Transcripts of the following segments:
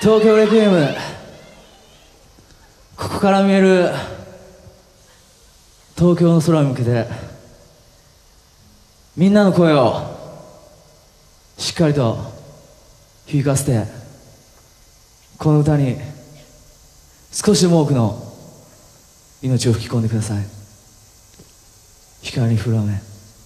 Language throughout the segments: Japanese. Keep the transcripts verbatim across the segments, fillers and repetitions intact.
東京レクイエム、ここから見える東京の空に向けてみんなの声をしっかりと響かせて、この歌に少しでも多くの命を吹き込んでください。光に降る雨。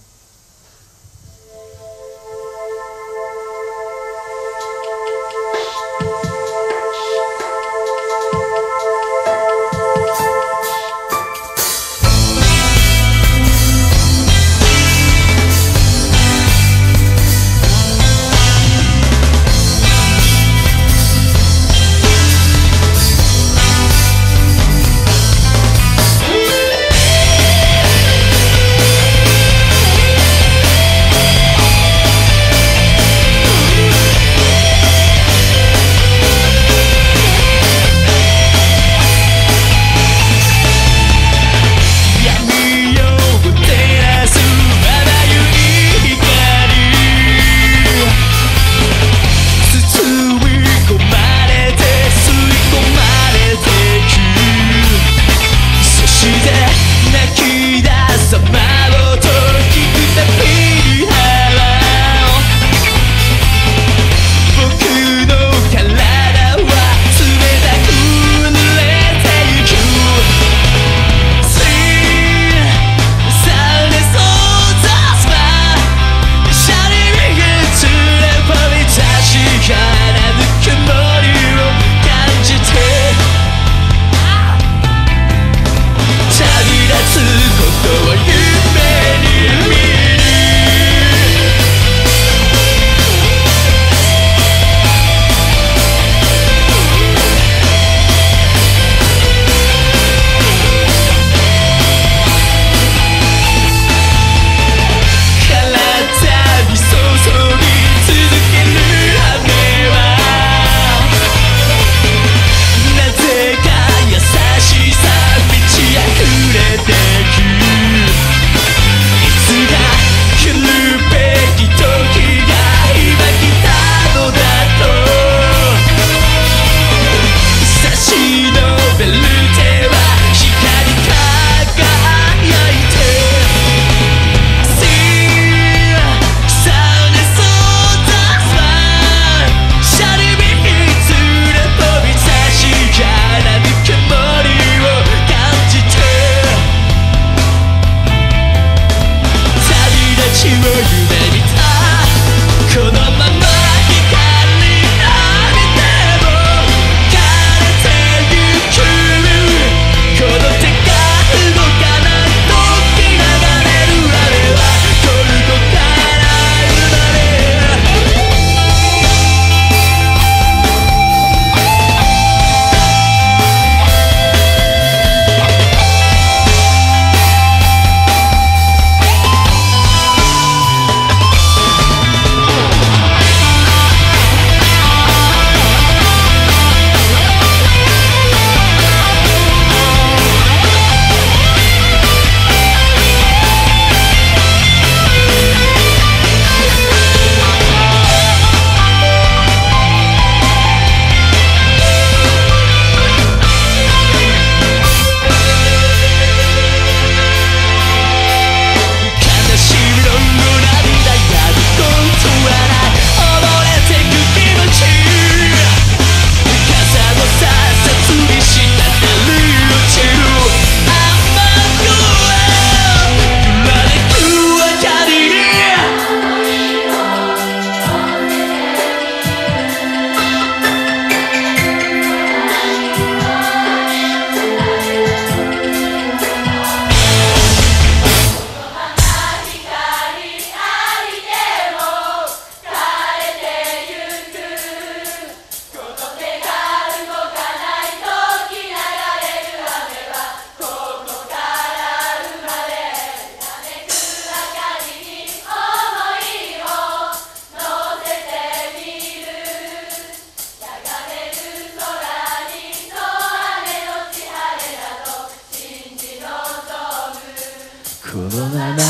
このまま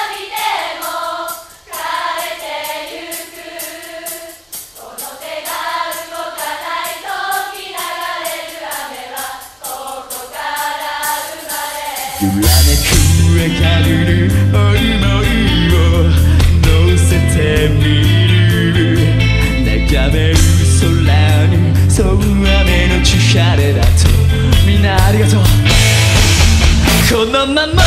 「この手が揺らめく明かりに思いを乗せてみる。眺める空にそう雨のち晴れだと。みんなありがとう。このまま時間に浴びても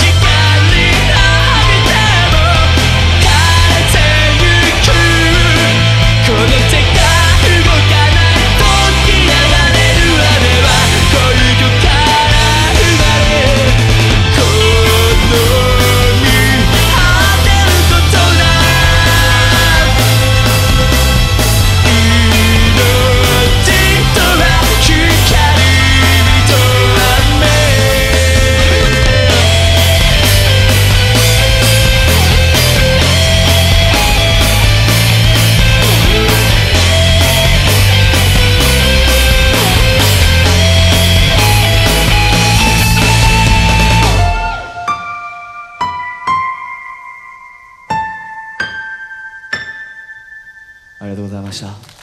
枯れてゆく。この手が動かない時流れる雨は恋人から生まれ、この世に果てることな命とは光と雨。ありがとうございました。